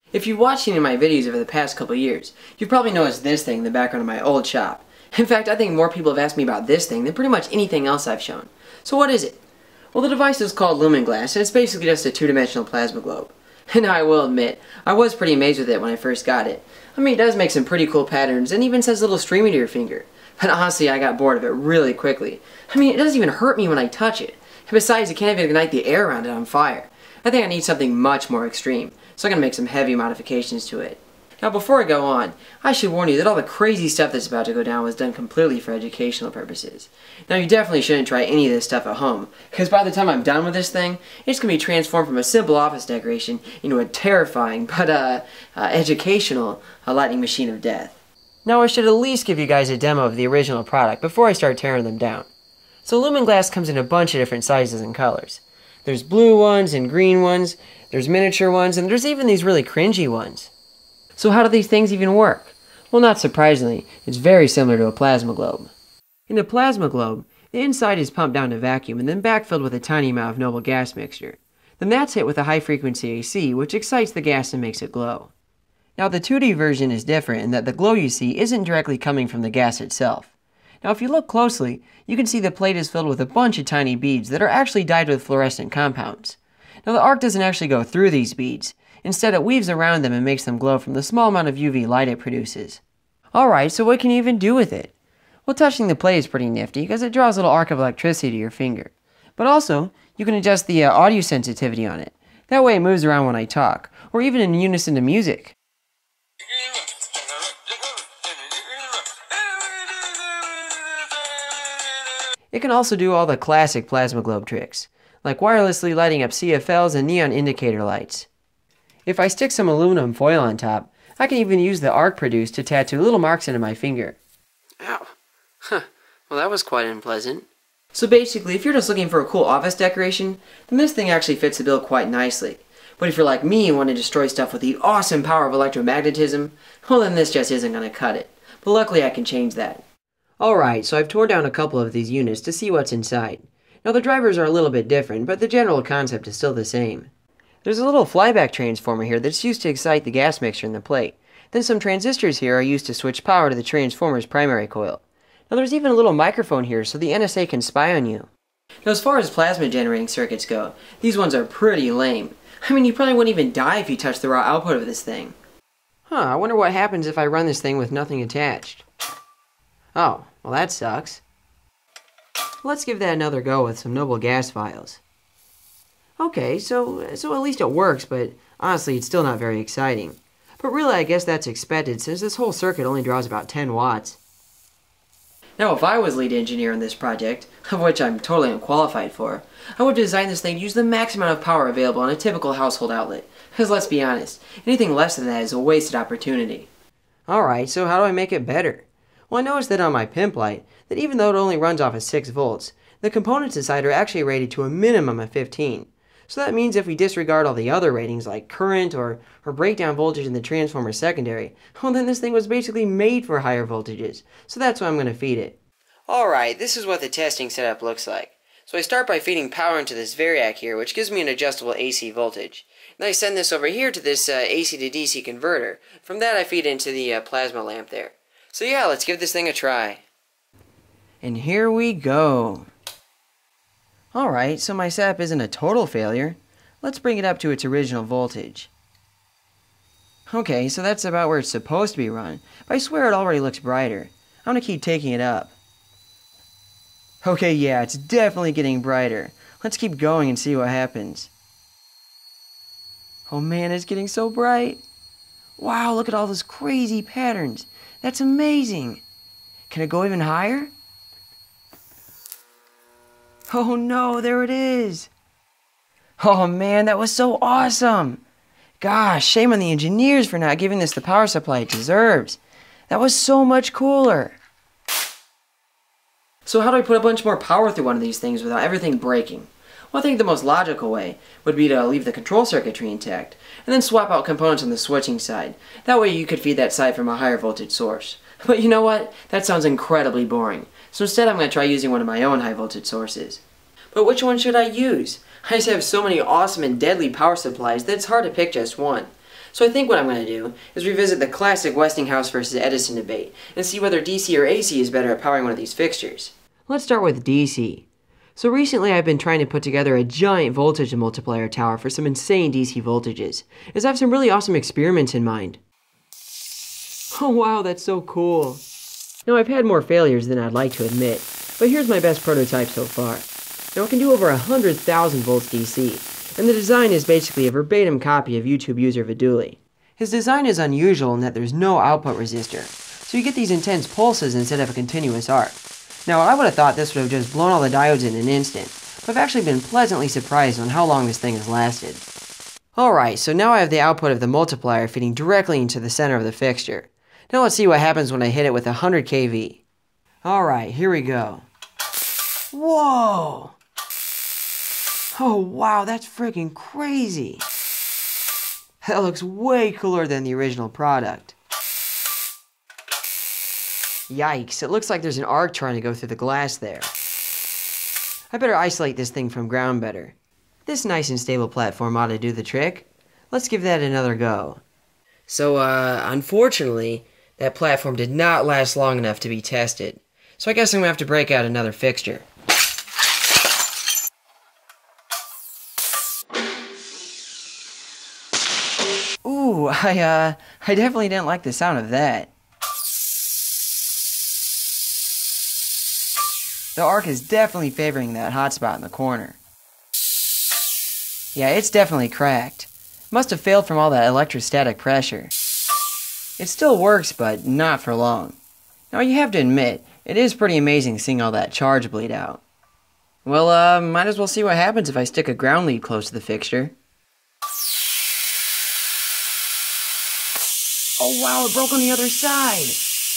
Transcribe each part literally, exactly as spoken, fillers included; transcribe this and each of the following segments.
If you've watched any of my videos over the past couple years, you've probably noticed this thing in the background of my old shop. In fact, I think more people have asked me about this thing than pretty much anything else I've shown. So what is it? Well, the device is called luminglas, and it's basically just a two-dimensional plasma globe. And I will admit, I was pretty amazed with it when I first got it. I mean, it does make some pretty cool patterns, and even says a little streaming to your finger. But honestly, I got bored of it really quickly. I mean, it doesn't even hurt me when I touch it. And besides, it can't even ignite the air around it on fire. I think I need something much more extreme, so I'm going to make some heavy modifications to it. Now before I go on, I should warn you that all the crazy stuff that's about to go down was done completely for educational purposes. Now you definitely shouldn't try any of this stuff at home, because by the time I'm done with this thing, it's going to be transformed from a simple office decoration into a terrifying, but uh, uh educational uh, lightning machine of death. Now I should at least give you guys a demo of the original product before I start tearing them down. So luminglas comes in a bunch of different sizes and colors. There's blue ones and green ones, there's miniature ones, and there's even these really cringy ones. So how do these things even work? Well, not surprisingly, it's very similar to a plasma globe. In a plasma globe, the inside is pumped down to vacuum and then backfilled with a tiny amount of noble gas mixture. Then that's hit with a high-frequency A C, which excites the gas and makes it glow. Now the two D version is different in that the glow you see isn't directly coming from the gas itself. Now if you look closely, you can see the plate is filled with a bunch of tiny beads that are actually dyed with fluorescent compounds. Now the arc doesn't actually go through these beads. Instead it weaves around them and makes them glow from the small amount of U V light it produces. Alright, so what can you even do with it? Well, touching the plate is pretty nifty because it draws a little arc of electricity to your finger. But also, you can adjust the uh, audio sensitivity on it. That way it moves around when I talk, or even in unison to music. It can also do all the classic plasma globe tricks, like wirelessly lighting up C F Ls and neon indicator lights. If I stick some aluminum foil on top, I can even use the arc produced to tattoo little marks into my finger. Ow. Huh. Well, that was quite unpleasant. So basically, if you're just looking for a cool office decoration, then this thing actually fits the bill quite nicely. But if you're like me and want to destroy stuff with the awesome power of electromagnetism, well then this just isn't going to cut it. But luckily I can change that. Alright, so I've torn down a couple of these units to see what's inside. Now the drivers are a little bit different, but the general concept is still the same. There's a little flyback transformer here that's used to excite the gas mixture in the plate. Then some transistors here are used to switch power to the transformer's primary coil. Now there's even a little microphone here so the N S A can spy on you. Now as far as plasma generating circuits go, these ones are pretty lame. I mean, you probably wouldn't even die if you touched the raw output of this thing. Huh, I wonder what happens if I run this thing with nothing attached. Oh, well that sucks. Let's give that another go with some noble gas vials. Okay, so, so at least it works, but honestly it's still not very exciting. But really I guess that's expected since this whole circuit only draws about ten watts. Now if I was lead engineer on this project, of which I'm totally unqualified for, I would design this thing to use the max amount of power available on a typical household outlet. Because let's be honest, anything less than that is a wasted opportunity. Alright, so how do I make it better? Well, I noticed that on my pimp light, that even though it only runs off of six volts, the components inside are actually rated to a minimum of fifteen. So that means if we disregard all the other ratings like current or, or breakdown voltage in the transformer secondary, well then this thing was basically made for higher voltages. So that's what I'm going to feed it. Alright, this is what the testing setup looks like. So I start by feeding power into this variac here, which gives me an adjustable A C voltage. Then I send this over here to this uh, A C to D C converter. From that I feed into the uh, plasma lamp there. So yeah, let's give this thing a try. And here we go. Alright, so my setup isn't a total failure. Let's bring it up to its original voltage. Okay, so that's about where it's supposed to be run, but I swear it already looks brighter. I'm gonna keep taking it up. Okay, yeah, it's definitely getting brighter. Let's keep going and see what happens. Oh man, it's getting so bright. Wow, look at all those crazy patterns. That's amazing. Can it go even higher? Oh no, there it is. Oh man, that was so awesome. Gosh, shame on the engineers for not giving this the power supply it deserves. That was so much cooler. So how do I put a bunch more power through one of these things without everything breaking? Well, I think the most logical way would be to leave the control circuitry intact, and then swap out components on the switching side. That way you could feed that side from a higher voltage source. But you know what? That sounds incredibly boring. So instead I'm going to try using one of my own high voltage sources. But which one should I use? I just have so many awesome and deadly power supplies that it's hard to pick just one. So I think what I'm going to do is revisit the classic Westinghouse versus Edison debate and see whether D C or A C is better at powering one of these fixtures. Let's start with D C. So recently I've been trying to put together a giant voltage multiplier tower for some insane D C voltages, as I have some really awesome experiments in mind. Oh wow, that's so cool. Now I've had more failures than I'd like to admit, but here's my best prototype so far. Now it can do over one hundred thousand volts D C, and the design is basically a verbatim copy of YouTube user Viduli. His design is unusual in that there's no output resistor, so you get these intense pulses instead of a continuous arc. Now I would have thought this would have just blown all the diodes in an instant, but I've actually been pleasantly surprised on how long this thing has lasted. Alright, so now I have the output of the multiplier feeding directly into the center of the fixture. Now let's see what happens when I hit it with one hundred K V. Alright, here we go. Whoa! Oh wow, that's freaking crazy! That looks way cooler than the original product. Yikes, it looks like there's an arc trying to go through the glass there. I better isolate this thing from ground better. This nice and stable platform ought to do the trick. Let's give that another go. So, uh, unfortunately, that platform did not last long enough to be tested. So I guess I'm gonna have to break out another fixture. Ooh, I, uh, I definitely didn't like the sound of that. The arc is definitely favoring that hotspot in the corner. Yeah, it's definitely cracked. Must have failed from all that electrostatic pressure. It still works, but not for long. Now you have to admit, it is pretty amazing seeing all that charge bleed out. Well, uh, might as well see what happens if I stick a ground lead close to the fixture. Oh wow, it broke on the other side!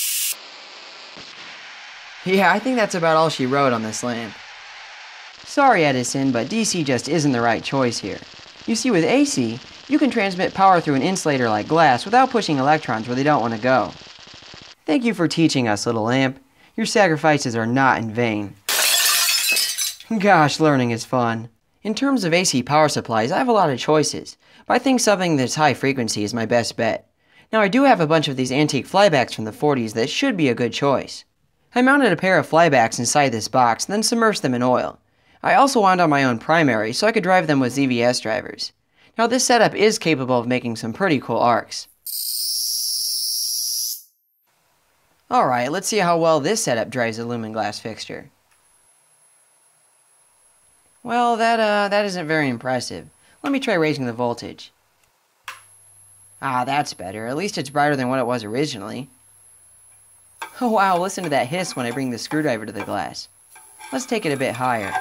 Yeah, I think that's about all she wrote on this lamp. Sorry, Edison, but D C just isn't the right choice here. You see, with A C, you can transmit power through an insulator like glass without pushing electrons where they don't want to go. Thank you for teaching us, little lamp. Your sacrifices are not in vain. Gosh, learning is fun. In terms of A C power supplies, I have a lot of choices, but I think something that's high frequency is my best bet. Now, I do have a bunch of these antique flybacks from the forties that should be a good choice. I mounted a pair of flybacks inside this box, then submerged them in oil. I also wound on my own primary so I could drive them with Z V S drivers. Now this setup is capable of making some pretty cool arcs. Alright, let's see how well this setup drives a luminglas fixture. Well, that, uh, that isn't very impressive. Let me try raising the voltage. Ah, that's better. At least it's brighter than what it was originally. Oh wow, listen to that hiss when I bring the screwdriver to the glass. Let's take it a bit higher.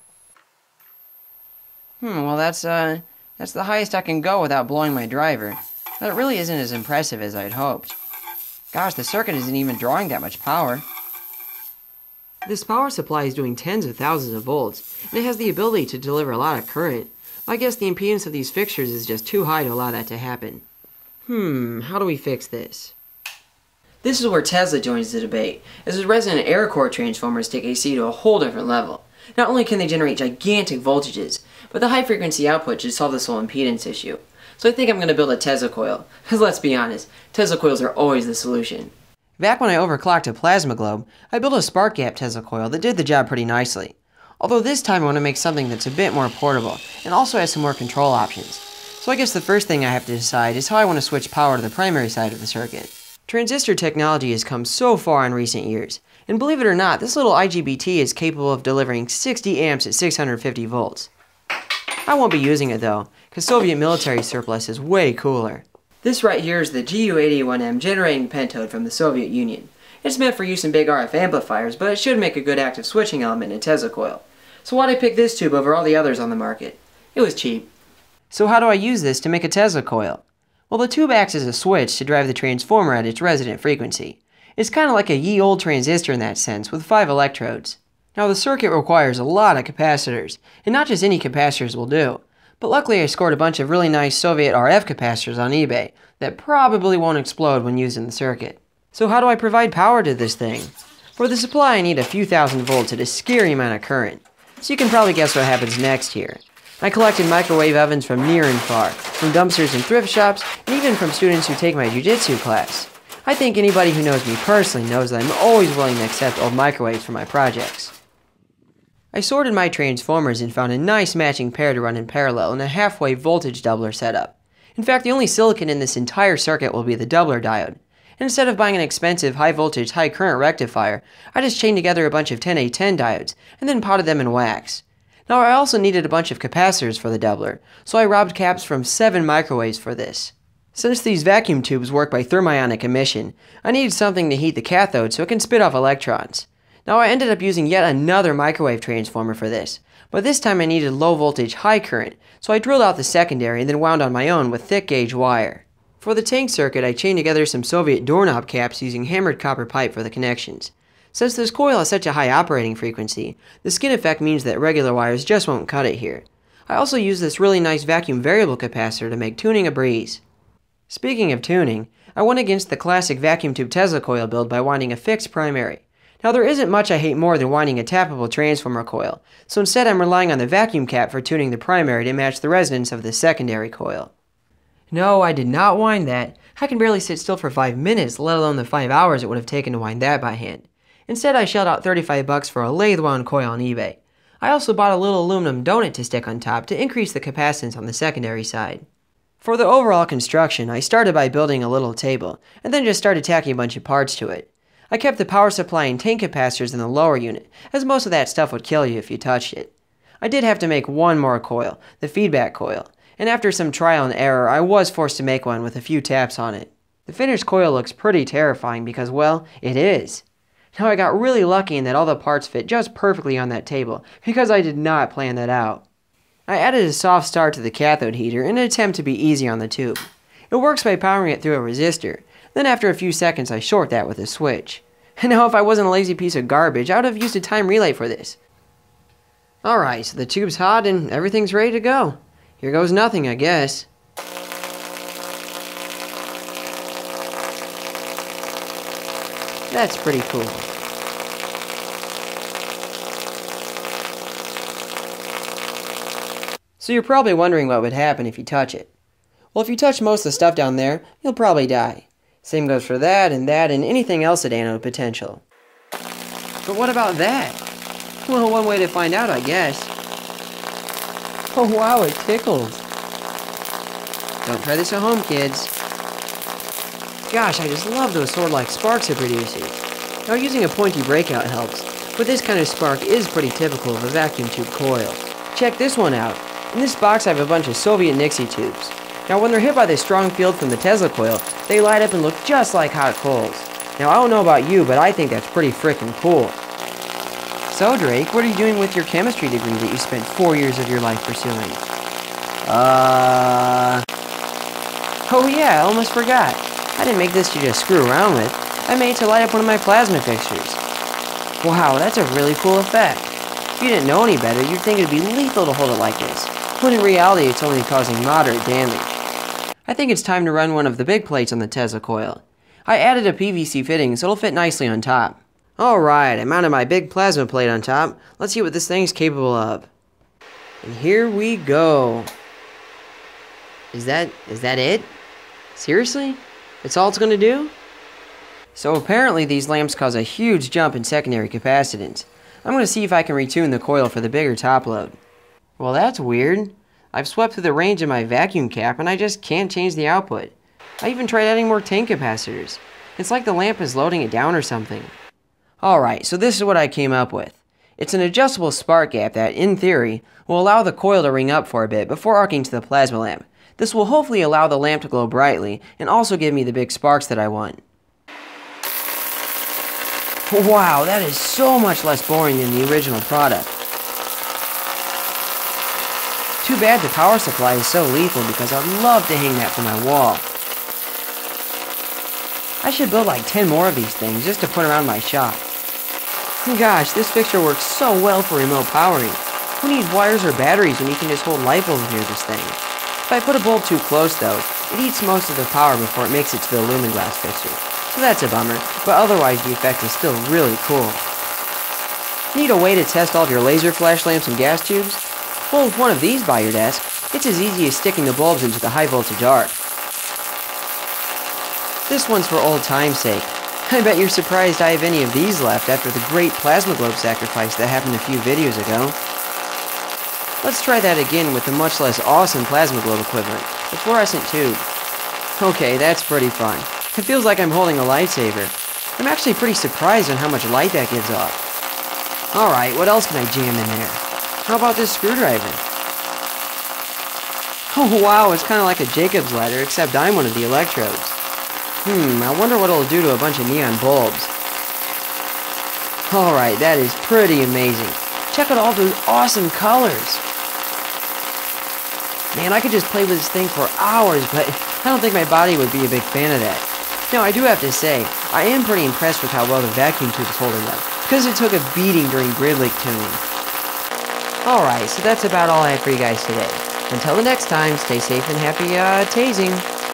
Hmm, well that's, uh, that's the highest I can go without blowing my driver. But it really isn't as impressive as I'd hoped. Gosh, the circuit isn't even drawing that much power. This power supply is doing tens of thousands of volts, and it has the ability to deliver a lot of current. I guess the impedance of these fixtures is just too high to allow that to happen. Hmm, how do we fix this? This is where Tesla joins the debate, as his resonant air core transformers take A C to a whole different level. Not only can they generate gigantic voltages, but the high frequency output should solve this whole impedance issue. So I think I'm going to build a Tesla coil, because let's be honest, Tesla coils are always the solution. Back when I overclocked a plasma globe, I built a spark gap Tesla coil that did the job pretty nicely. Although this time I want to make something that's a bit more portable, and also has some more control options. So I guess the first thing I have to decide is how I want to switch power to the primary side of the circuit. Transistor technology has come so far in recent years, and believe it or not, this little I G B T is capable of delivering sixty amps at six hundred fifty volts. I won't be using it though, because Soviet military surplus is way cooler. This right here is the G U eight eighty-one M generating pentode from the Soviet Union. It's meant for use in big R F amplifiers, but it should make a good active switching element in a Tesla coil. So why'd I pick this tube over all the others on the market? It was cheap. So how do I use this to make a Tesla coil? Well, the tube acts as a switch to drive the transformer at its resident frequency. It's kind of like a ye old transistor in that sense, with five electrodes. Now the circuit requires a lot of capacitors, and not just any capacitors will do. But luckily I scored a bunch of really nice Soviet R F capacitors on eBay that probably won't explode when used in the circuit. So how do I provide power to this thing? For the supply I need a few thousand volts at a scary amount of current. So you can probably guess what happens next here. I collected microwave ovens from near and far, from dumpsters and thrift shops, and even from students who take my jiu-jitsu class. I think anybody who knows me personally knows that I'm always willing to accept old microwaves for my projects. I sorted my transformers and found a nice matching pair to run in parallel in a halfway voltage doubler setup. In fact, the only silicon in this entire circuit will be the doubler diode. And instead of buying an expensive high voltage high current rectifier, I just chained together a bunch of ten A ten diodes and then potted them in wax. Now I also needed a bunch of capacitors for the doubler, so I robbed caps from seven microwaves for this. Since these vacuum tubes work by thermionic emission, I needed something to heat the cathode so it can spit off electrons. Now I ended up using yet another microwave transformer for this, but this time I needed low voltage high current, so I drilled out the secondary and then wound on my own with thick gauge wire. For the tank circuit, I chained together some Soviet doorknob caps using hammered copper pipe for the connections. Since this coil has such a high operating frequency, the skin effect means that regular wires just won't cut it here. I also used this really nice vacuum variable capacitor to make tuning a breeze. Speaking of tuning, I went against the classic vacuum tube Tesla coil build by winding a fixed primary. Now there isn't much I hate more than winding a tappable transformer coil, so instead I'm relying on the vacuum cap for tuning the primary to match the resonance of the secondary coil. No, I did not wind that. I can barely sit still for five minutes, let alone the five hours it would have taken to wind that by hand. Instead, I shelled out thirty-five bucks for a lathe-wound coil on eBay. I also bought a little aluminum donut to stick on top to increase the capacitance on the secondary side. For the overall construction, I started by building a little table, and then just started tacking a bunch of parts to it. I kept the power supply and tank capacitors in the lower unit, as most of that stuff would kill you if you touched it. I did have to make one more coil, the feedback coil, and after some trial and error, I was forced to make one with a few taps on it. The finished coil looks pretty terrifying because, well, it is. Now I got really lucky in that all the parts fit just perfectly on that table, because I did not plan that out. I added a soft start to the cathode heater in an attempt to be easy on the tube. It works by powering it through a resistor, then after a few seconds I short that with a switch. And now if I wasn't a lazy piece of garbage, I would have used a time relay for this. Alright, so the tube's hot and everything's ready to go. Here goes nothing, I guess. That's pretty cool. So you're probably wondering what would happen if you touch it. Well, if you touch most of the stuff down there, you'll probably die. Same goes for that and that and anything else at anode potential. But what about that? Well, one way to find out, I guess. Oh wow, it tickles. Don't try this at home, kids. Gosh, I just love those sword-like sparks it produces. Now using a pointy breakout helps, but this kind of spark is pretty typical of a vacuum tube coil. Check this one out. In this box I have a bunch of Soviet Nixie tubes. Now when they're hit by the strong field from the Tesla coil, they light up and look just like hot coals. Now I don't know about you, but I think that's pretty frickin' cool. So Drake, what are you doing with your chemistry degree that you spent four years of your life pursuing? Uh... Oh yeah, I almost forgot. I didn't make this to just screw around with. I made it to light up one of my plasma fixtures. Wow, that's a really cool effect. If you didn't know any better, you'd think it'd be lethal to hold it like this, when in reality it's only causing moderate damage. I think it's time to run one of the big plates on the Tesla coil. I added a P V C fitting so it'll fit nicely on top. Alright, I mounted my big plasma plate on top. Let's see what this thing's capable of. And here we go. Is that, is that it? Seriously? That's all it's gonna do? So apparently these lamps cause a huge jump in secondary capacitance. I'm gonna see if I can retune the coil for the bigger top load. Well, that's weird. I've swept through the range of my vacuum cap and I just can't change the output. I even tried adding more tank capacitors. It's like the lamp is loading it down or something. Alright, so this is what I came up with. It's an adjustable spark gap that, in theory, will allow the coil to ring up for a bit before arcing to the plasma lamp. This will hopefully allow the lamp to glow brightly and also give me the big sparks that I want. Wow, that is so much less boring than the original product. Too bad the power supply is so lethal because I'd love to hang that from my wall. I should build like ten more of these things just to put around my shop. Gosh, this fixture works so well for remote powering. Who needs wires or batteries when you can just hold light bulbs near this thing? If I put a bulb too close though, it eats most of the power before it makes it to the luminglas fixture. So that's a bummer, but otherwise the effect is still really cool. Need a way to test all of your laser flash lamps and gas tubes? Well, with one of these by your desk, it's as easy as sticking the bulbs into the high voltage arc. This one's for old time's sake. I bet you're surprised I have any of these left after the great plasma globe sacrifice that happened a few videos ago. Let's try that again with the much less awesome plasma globe equivalent, the fluorescent tube. Okay, that's pretty fun. It feels like I'm holding a lightsaber. I'm actually pretty surprised on how much light that gives off. Alright, what else can I jam in there? How about this screwdriver? Oh wow, it's kind of like a Jacob's ladder, except I'm one of the electrodes. Hmm, I wonder what it'll do to a bunch of neon bulbs. Alright, that is pretty amazing. Check out all those awesome colors. Man, I could just play with this thing for hours, but I don't think my body would be a big fan of that. Now, I do have to say, I am pretty impressed with how well the vacuum tube is holding up, because it took a beating during grid leak tuning. Alright, so that's about all I have for you guys today. Until the next time, stay safe and happy, uh, tasing.